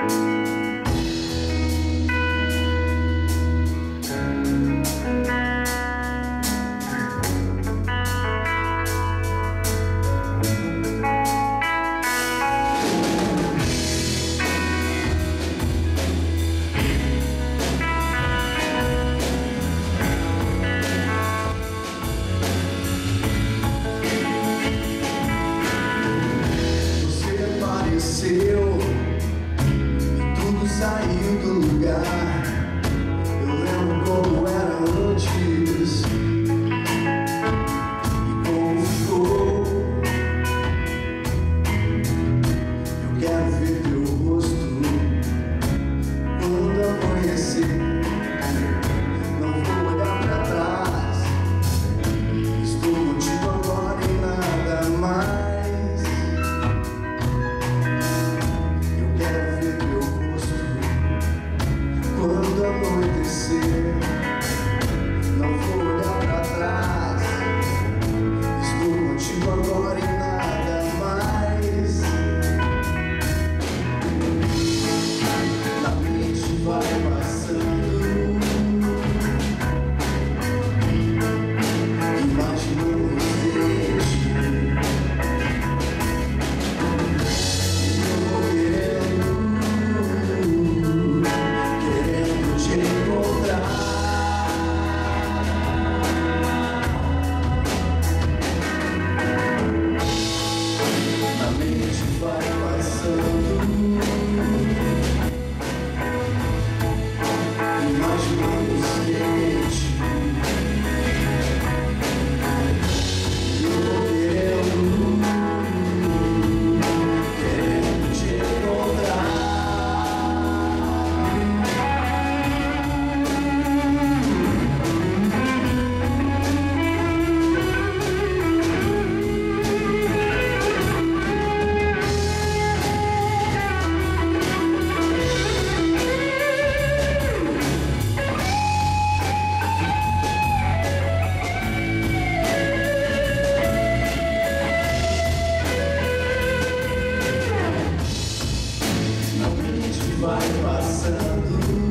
Saiu do lugar. Eu lembro como era antes e como ficou. Eu quero ver teu rosto quando amanhecer. Não vou olhar pra trás. Estou contigo agora e nada mais. Eu quero ver teu rosto quando anoitecer. Não vou olhar pra trás. Estou contigo agora e nada mais. Na mente vai passando, imaginando os dentes. Eu vou querendo te encontrar. A mente vai passando, imaginando os dentes. Eu vou querendo te encontrar. A mente vai passando,